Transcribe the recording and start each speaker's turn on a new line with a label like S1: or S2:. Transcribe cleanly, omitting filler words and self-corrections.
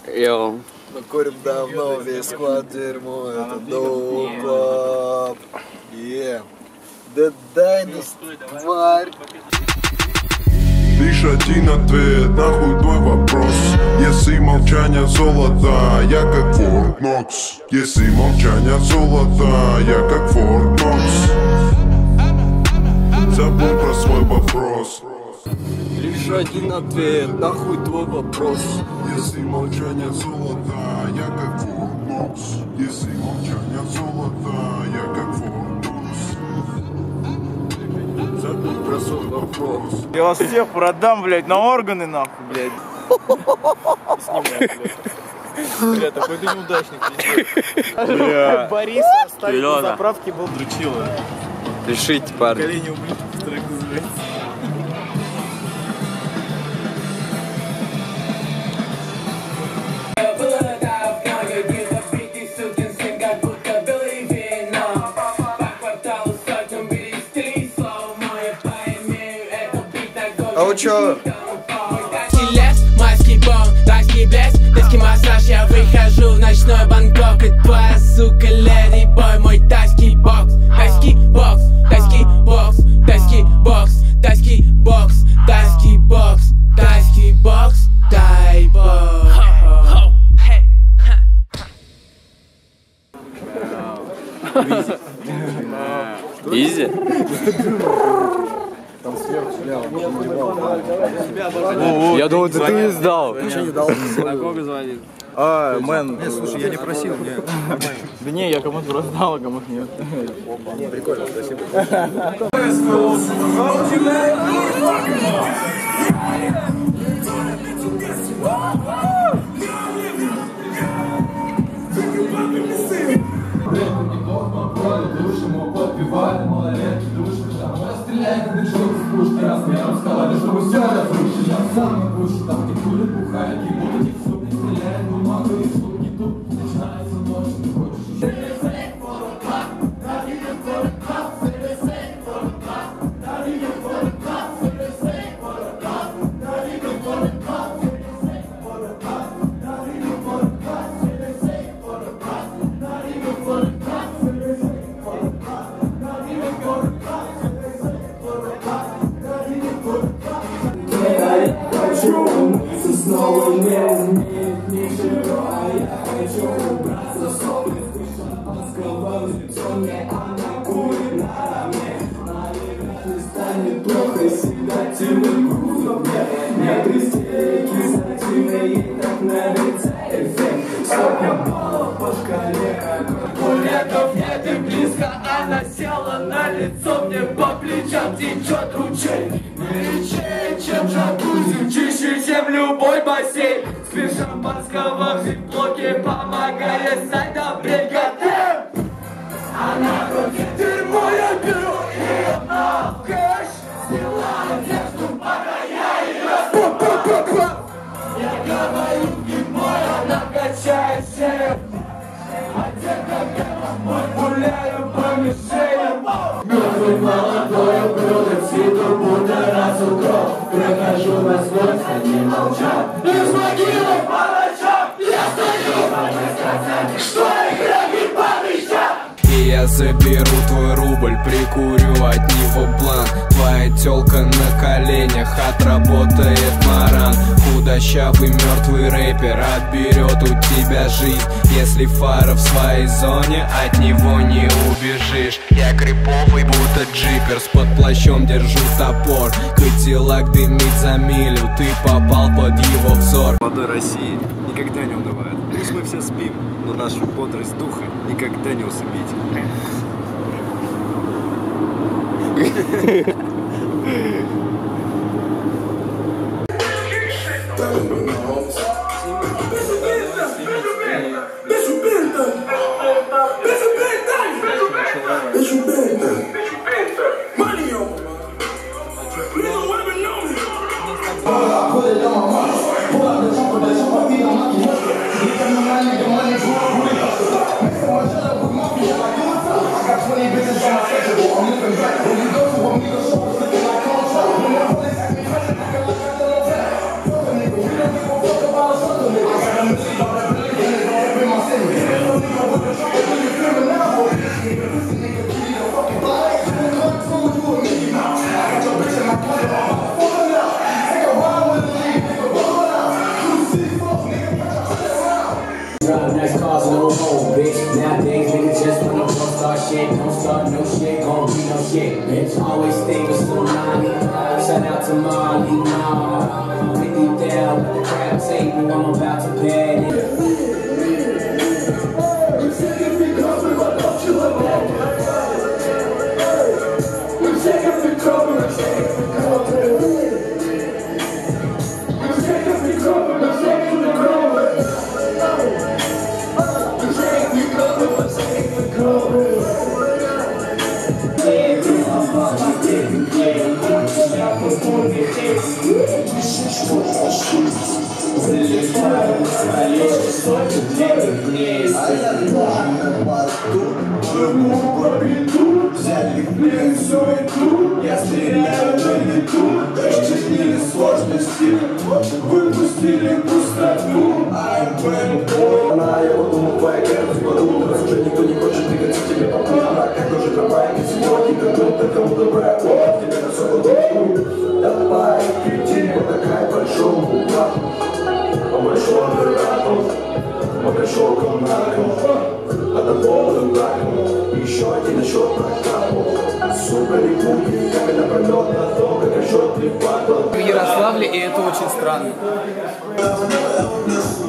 S1: Йоу.
S2: Мы курим давно, весь склад дерьмо, это доп. Дедайнус, тварь.
S3: Лишь один ответ на худой вопрос. Если молчание золото, я как Форт Нокс. Если молчание золото, я как Форт Нокс. Забыл про свой вопрос.
S1: Лишь один ответ, нахуй твой вопрос.
S3: Если молчание золото, я как Форт Нокс. Если молчание золото, я как Форт Нокс. Забыл про свой вопрос.
S4: Я вас всех продам, блядь, на органы, нахуй, блядь. Бля, такой ты неудачник, пиздец. Бориса оставить на заправке был дрочило.
S1: Решите, парни.
S4: Колени ублюдки, трек называется.
S2: А вы чё?
S5: Майский бом, тайский блеск, тайский массаж. Я выхожу в ночной Бангкок. И твоя сука леди бой. Мой тайский бокс, тайский бокс, тайский бокс, тайский бокс, тайский бокс, тайский бокс, тайский бокс, тай бокс.
S1: Изи? Я думал, ты не сдал.
S4: На кого звонит?
S2: Мэн, слушай, я не просил, мне нормально.
S4: Да не, я кому-то просто дал, а кому-то нет.
S2: Прикольно, спасибо.
S5: Снова не умеет ничего, а я хочу убраться с улицы шампанского в лицо мне, она курит на раме. Наверное, не станет плохо, седативный грузом нет истерики, значимый ей так нравится эффект. Сотня баллов по шкале, курятов нет и близко, она села на лицо, мне по плечам течет ручей. Горячее, чем джакузи, чище, чем любой бассейн. Спи шампанского в зиплоке, помогая стать добренько ты. Она против дерьмо, я беру ее на кэш. Сняла одежду, пока я ее я говорю ему, она качает шею. Одета беломой, гуляю по мишеням. Мертвый молодой ублюдок, сиду, будто разу кровь. Прохожу насквозь, они молчат. Из могилы по ночам я стою, могу сказать, что игра не помещат.
S6: И я заберу твой рубль, прикурю от него блант. Твоя тёлка на коленях, отработает маран. Худощавый мертвый рэпер отберет у тебя жизнь. Если фара в своей зоне, от него не убежишь. Я криповый, будто джипер, с под плащом держу топор. Кадиллак дымит за милю, ты попал под его взор.
S7: Молодой России никогда не унывает. Пусть мы все спим, но нашу бодрость духа никогда не усыпить.
S5: I'm chick, bitch. Always stay with Tsunami. Shout out to Molly, no. 50 down, let the crap take me, I'm about to bed it. Взяли в плен всю игру, я стреляю на лету, расчистили сложности, выпустили пустоту. Она его думал, твоя кажется, подумал, раз уже никто не хочет двигаться тебе по пути, как тоже трамвай, сегодня как кому добрая помощь, тебе на свободу. Давай, иди, потакай большому брату, по большому брату, по большому комнаду. Под полным браком, еще один счет прокапал. Сука, липуки, как напролет на то, как счет припадал.
S4: В Ярославле, и это очень странно.